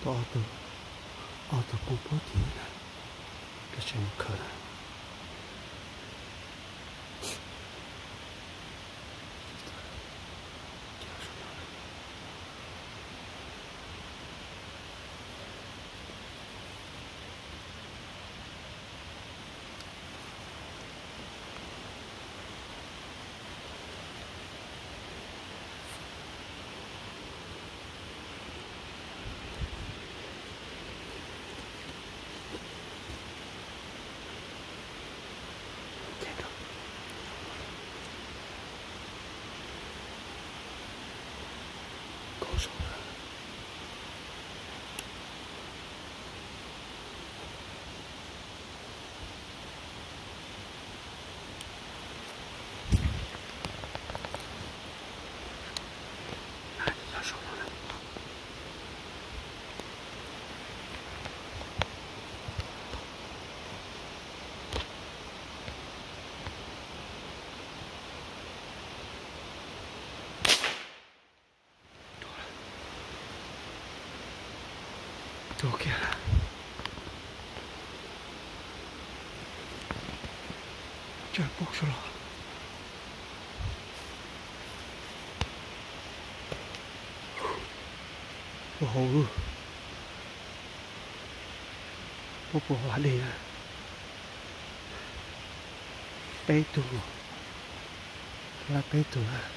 auto bông bó thì cái chuyện khờ đồ kia là trời bốc xuống rồi ồ bốc hóa đi à bé tù là bé tù à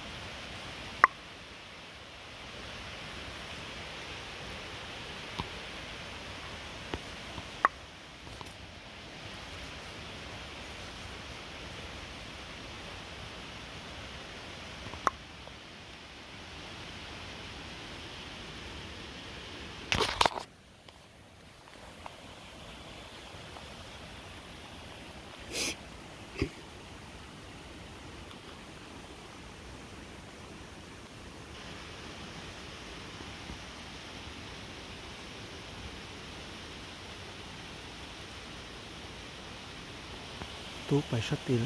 tú phải sắp tiền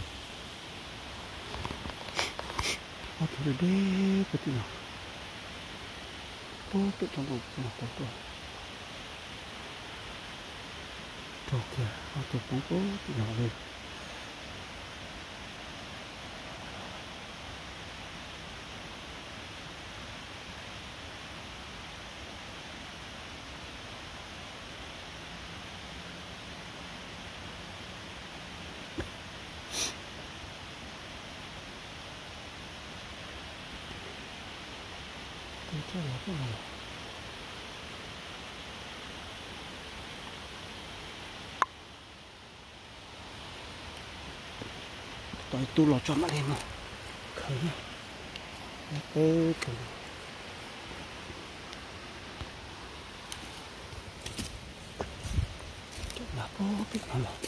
thôi đi cái gì nào bố tự trong bụng nào to to kìa auto bố tự nhỏ lên cái là cái này tôi tu lò cho mắt em mà khởi cái thằng là có biết nào mà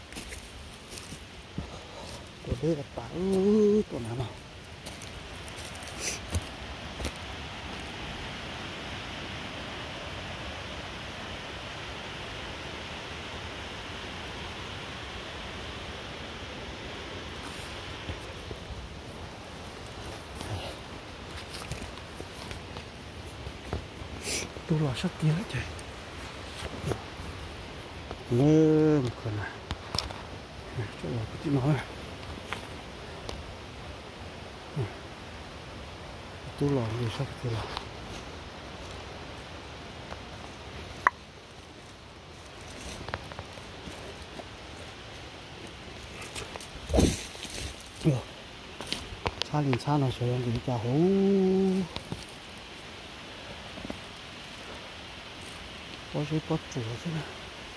tôi đây là tao tôi nào mà tôi lo sắp kia chạy mơ một con này chỗ là cái gì nói tôi lo người sắp kia là xa liền xa nào rồi thì chả hú có gì có chủ chứ nào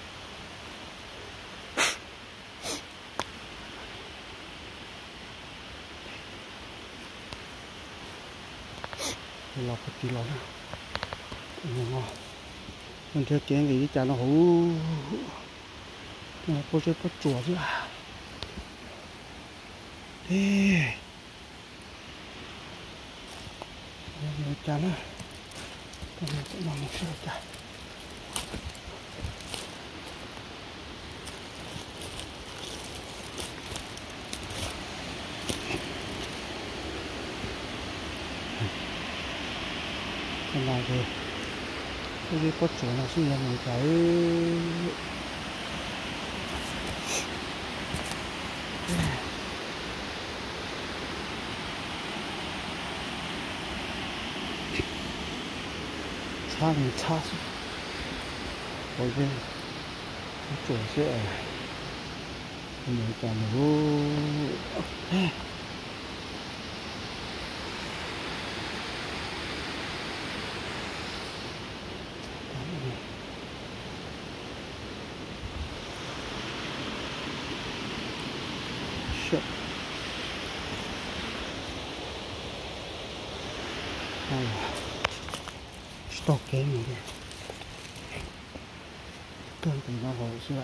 lọc cái tí lọc ngon mình theo chén thì chả nó hú có gì có chủ chứ à ê chả nó cái này cũng nằm một sợi chả cái này thì cái có chỗ là sinh là một cái xa thì xa có cái chỗ sẽ ở một cái lỗ to kém này đây cơn thì nó hồi xưa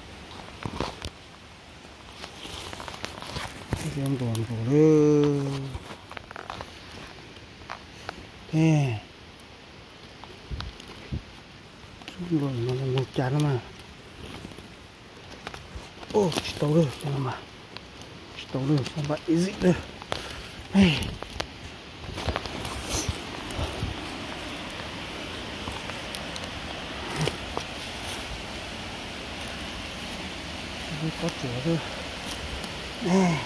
cái em còn cổ lơ thế xuống rồi nó là một chán mà ô tàu rồi cho mà tàu rồi sao vậy dị đây có chỗ thôi nè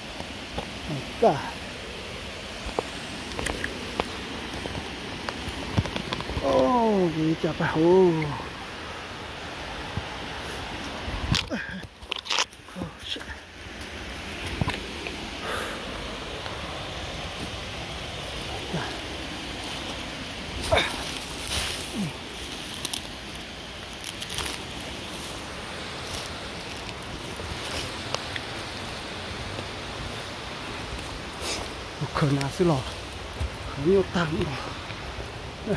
cả ô cái chả bảo khởi nào xí lò khởi nhiều tăng lò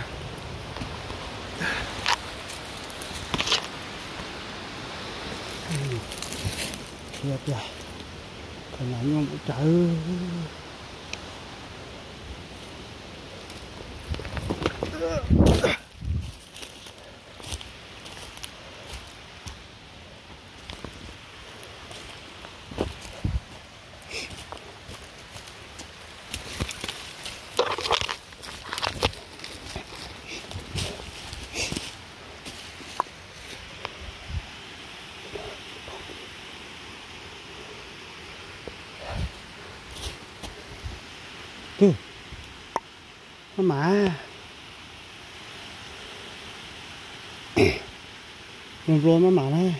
đẹp vậy khởi nào nhiều một trái mà mình rồi mà này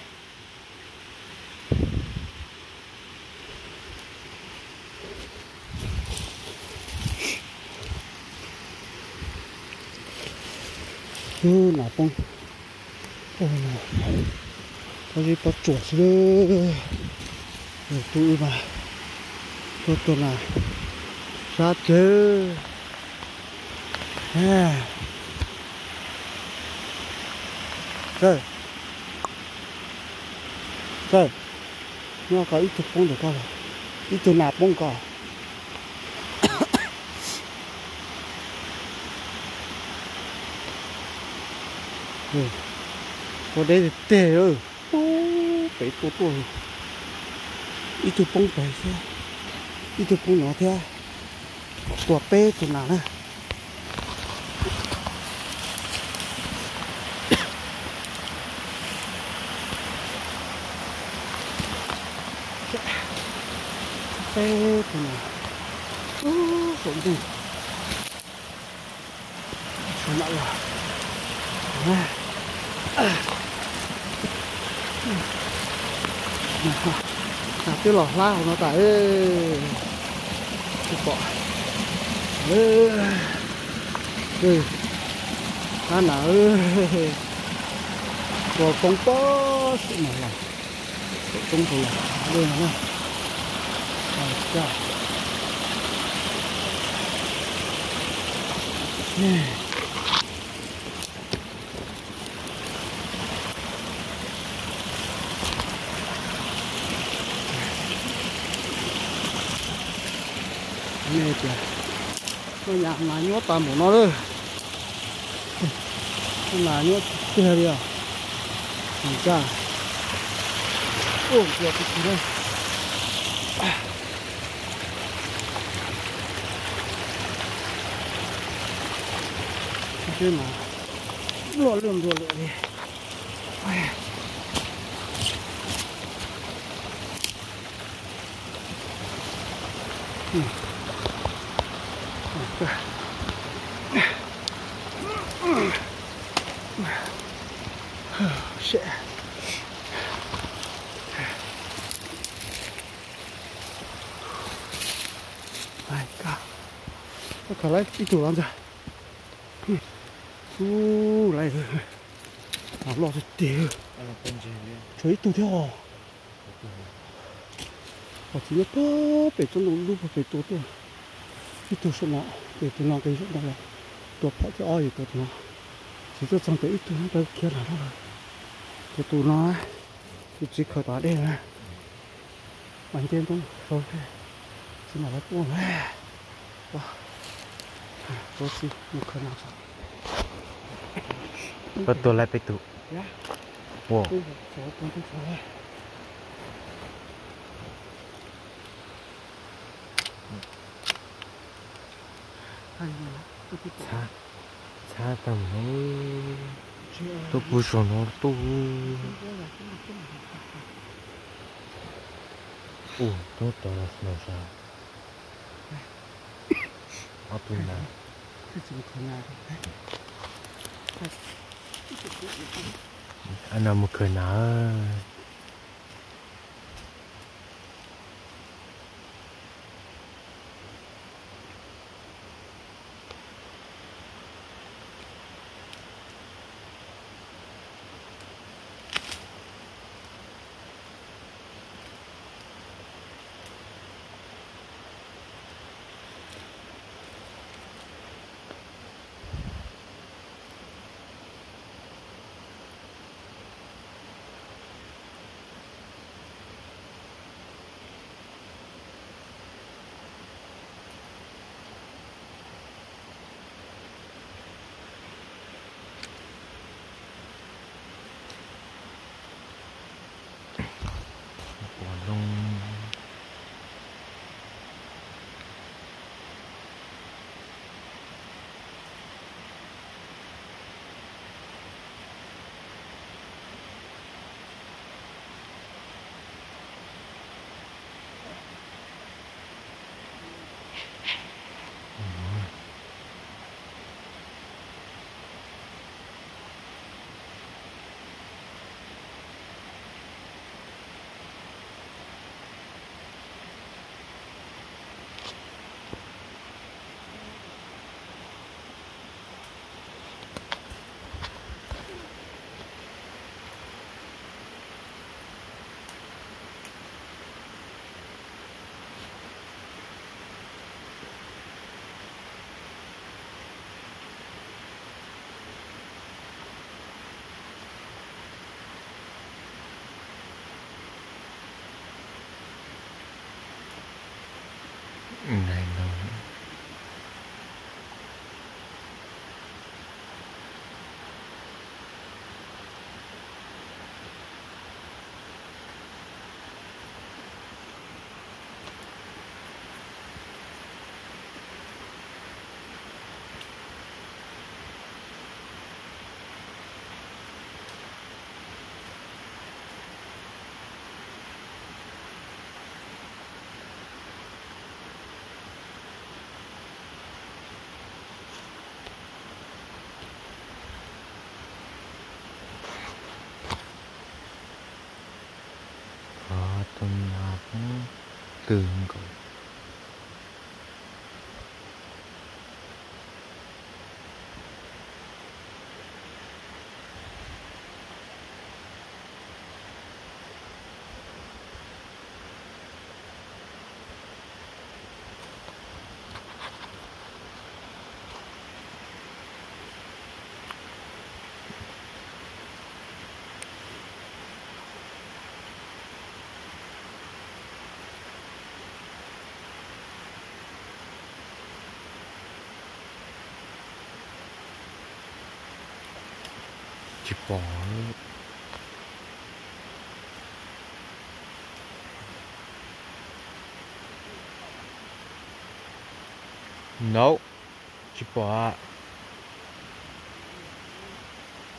nào không ôi này có gì có chuột nữa rồi tụi mà tôi là sát chứ rồi rồi nó có ít chục con được coi ít chục nạp con coi có đây là tè ơi phải tốt rồi ít chục con phải thế ít chục con nhỏ thế quả pê chục nào nè pê chục nào cũng gì không lại rồi cái lò la của nó tại cái cọ ăn nào rồi con có sự mà là công thủ đây là nè kìa nó nhà là nhốt toàn bộ nó thôi là nhốt kia đi à nhìn cha ôi kìa cái gì đây cái mà 落的，哎。对。shit。My God！ 我看来一头狼子，来个，落只屌，就一头条哦。我今日多被中路路被多多，一头什么？被多那个什么了？多跑就熬一多多，其实长得一头那个天哪了，就多那，就只可打的呢，晚点钟收费，只拿来过来，哇，多西不可能啥。 Betul lah itu. Ya. Wow. Cha tầm nó tôi bù sổ nó tôi tôi tao là nó sao ở tôi nào anh nào một khởi nào này nó tôi nào cũng tường rồi chỉ bỏ no chỉ bỏ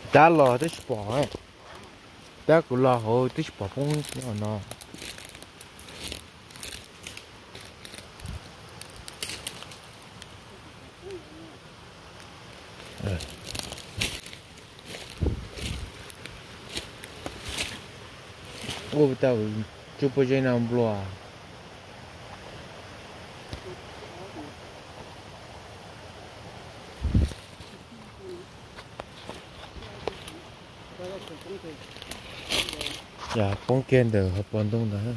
đã lò tới bỏ ấy đã cũng lò hồi tới bỏ không nó ô tao chụp ở trên nào bùa dạ con kiến được hợp vận động đó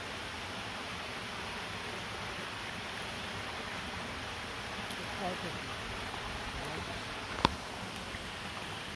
Okay.